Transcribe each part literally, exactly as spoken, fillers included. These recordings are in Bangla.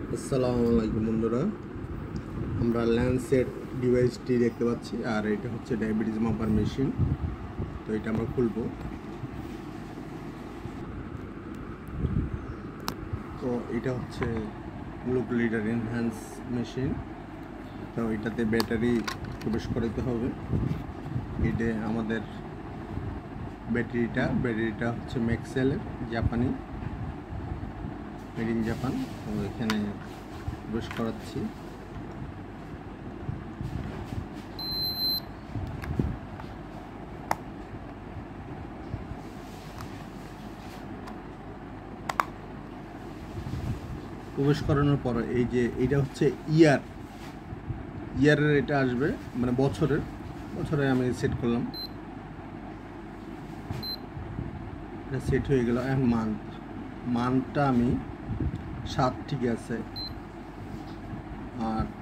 আসসালামু আলাইকুম বন্ধুরা, আমরা ল্যান্ডসেট ডিভাইসটি দেখতে পাচ্ছি আর এটা হচ্ছে ডায়াবেটিস মাপার মেশিন। তো এটা আমরা খুলবো। তো এটা হচ্ছে গ্লুক লিডার এনহ্যান্স মেশিন। তো এটাতে ব্যাটারি প্রবেশ করাতে হবে। এটা আমাদের ব্যাটারিটা ব্যাটারিটা হচ্ছে ম্যাক্সেলের, জাপানি, মেড ইন জাপান। তো এখানে প্রবেশ করাচ্ছি। প্রবেশ করানোর পর এই যে এটা হচ্ছে ইয়ার ইয়ারের এটা আসবে, মানে বছরের বছরে আমি সেট করলাম, এটা সেট হয়ে গেল। এখন মান্থ মান্থটা আমি সাত, ঠিক আছে। আর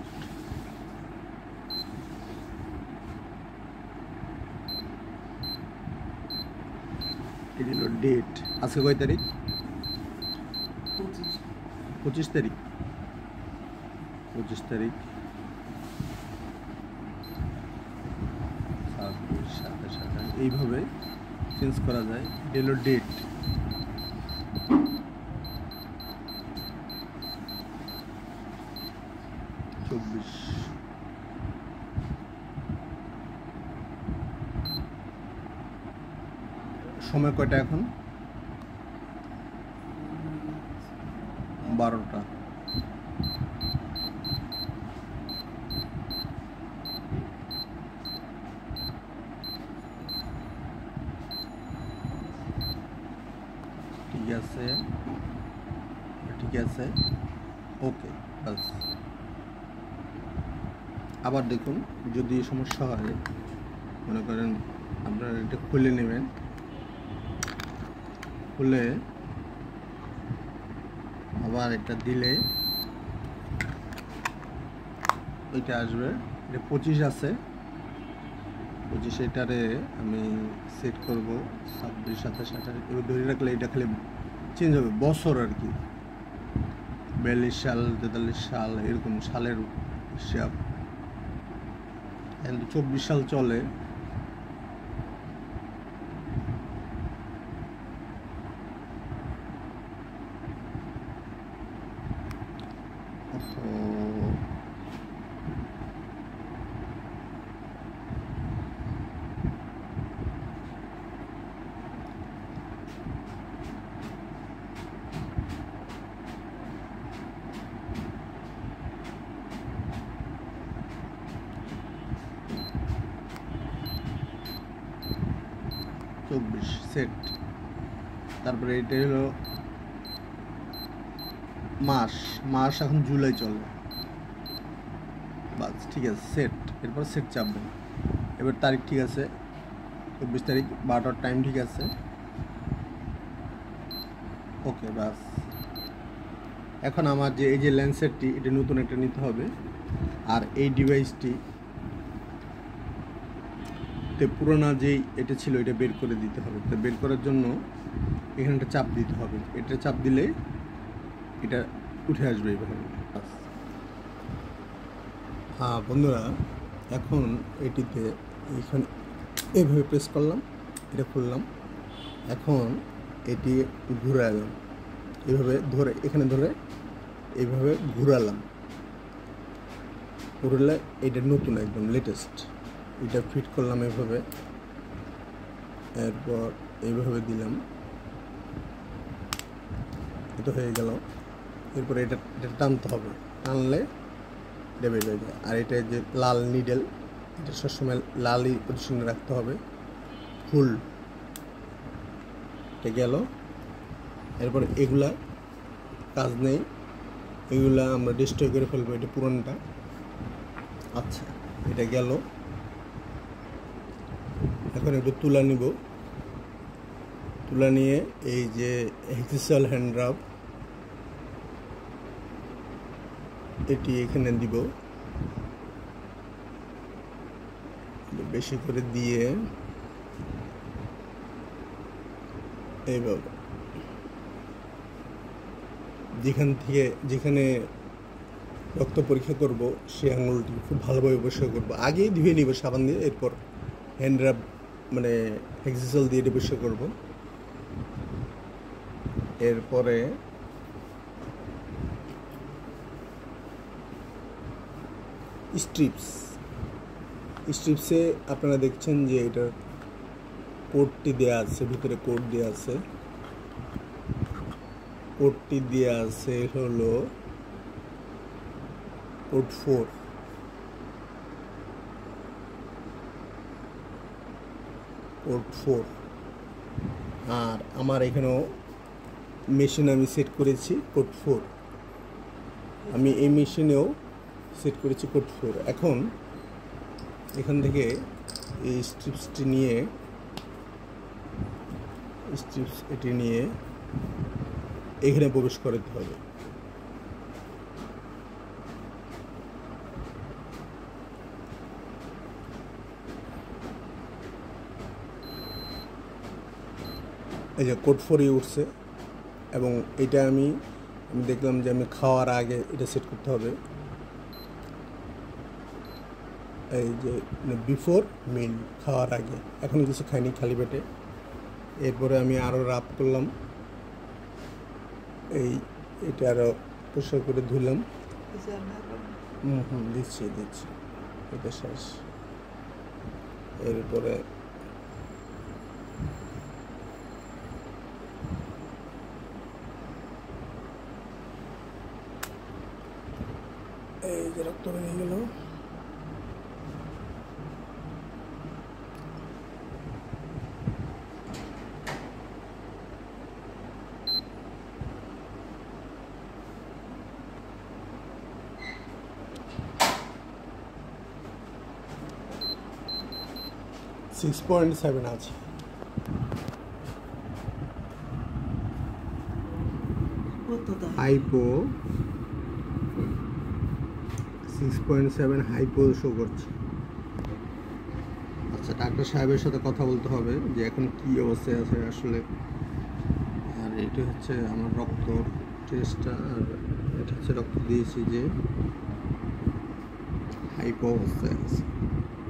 এটা হলো ডেট, আজকে কয় তারিখ? পঁচিশ পঁচিশ তারিখ পঁচিশ তারিখ ছাব্বিশ, সাতাশ, আঠাশ, এইভাবে চেঞ্জ করা যায়। এটা হলো ডেট। চব্বিশ, সময় কয়টা এখন? বারোটা। ঠিক আছে, ঠিক আছে, ওকে, বাস। আবার দেখুন, যদি সমস্যা হয়, মনে করেন আপনারা এটা খুলে নেবেন, খুলে আবার এটা দিলে ওইটা আসবে। এটা পঁচিশ আছে, পঁচিশ, এটারে আমি সেট করব ছাব্বিশ, সাতাশ, আঠাশ, এবার ধরে রাখলে এটা খালি চেঞ্জ হবে বছর আর কি। বিয়াল্লিশ সাল, তেতাল্লিশ সাল, এরকম সালের হিসাব। কিন্তু চব্বিশ সাল চলে। চব্বিশ সেট। তারপরে এটা হলো মাস মাস এখন জুলাই চলে, বাস, ঠিক আছে, সেট। এরপর সেট চাপবেন। এবার তারিখ ঠিক আছে, চব্বিশ তারিখ, বারোটার টাইম ঠিক আছে, ওকে, বাস। এখন আমার যে এই যে ল্যান্ডসেটটি, এটা নতুন একটা নিতে হবে। আর এই ডিভাইসটি তে পুরোনো যেই এটা ছিল এটা বের করে দিতে হবে। তো বের করার জন্য এখানটা চাপ দিতে হবে। এটা চাপ দিলে এটা উঠে আসবে এইভাবে। হ্যাঁ বন্ধুরা, এখন এটিতে এখানে এইভাবে প্রেস করলাম, এটা খুললাম। এখন এটি ঘুরালাম, এইভাবে ধরে, এখানে ধরে এইভাবে ঘুরালাম। ঘুরলে এটা নতুন, একদম লেটেস্ট। এটা ফিট করলাম এইভাবে, এরপর এইভাবে দিলাম, এটা হয়ে গেল। এরপরে এটা এটা টানতে হবে, টানলে এটা বের হয়ে যায়। আর এটা যে লাল নিডেল, এটা সবসময় লালই পজিশনে রাখতে হবে, ফুল। এটা গেল। এরপরে এগুলা কাজ নেই, এগুলা আমরা ডিস্ট্রয় করে ফেলবো, এটা পুরনটা। আচ্ছা, এটা গেল। এখন একটু তুলা নিব, তুলা নিয়ে এই যে হেক্সিসাল হ্যান্ড রাব, এটি এখানে দিব, বেশি করে দিয়ে এইভাবে যেখান থেকে যেখানে রক্ত পরীক্ষা করব সেই আঙুলটি খুব ভালোভাবে পরিষ্কার করবো। আগেই ধুয়ে নিব সাবান দিয়ে, এরপর হ্যান্ড রাব মানে হেক্সিসল দিয়ে পরিষ্কার করব। এরপরে স্ট্রিপস স্ট্রিপসে আপনারা দেখছেন যে এটার কোডটি দেওয়া আছে, ভিতরে কোড দেওয়া আছে। কোডটি দেওয়া আছে হলো কোড ফোর। কোড ফোর আর আমার এখানেও মেশিন আমি সেট করেছি কোড ফোর। আমি এই মেশিনেও সেট করেছি কোড ফোর। এখন এখান থেকে এই স্ট্রিপসটি নিয়ে স্ট্রিপস এটি নিয়ে এখানে প্রবেশ করাতে হবে। এই যে কোড ফোরই উঠছে এবং এটা আমি আমি দেখলাম যে আমি খাওয়ার আগে এটা সেট করতে হবে। এই যে বিফোর মিল, খাওয়ার আগে। এখন কিছু খাইনি, খালি পেটে। এরপরে আমি আরও রাব করলাম, এই এটা আরও পরিষ্কার করে ধুলাম। হুম হুম দিচ্ছি দিচ্ছি এটা শেষ। এরপরে এই যে রক্ত বেরিয়ে গেল। সিক্স পয়েন্ট সেভেন আছে। Hypo six point seven hypo show করছে। আচ্ছা, ডাক্তার সাহেবের সাথে কথা বলতে হবে যে এখন কি অবস্থায় আছে আসলে। আর এটা হচ্ছে আমার রক্ত টেস্টটা, আর এটা হচ্ছে রক্ত দিয়েছি যে হাইপো অবস্থায় আছে।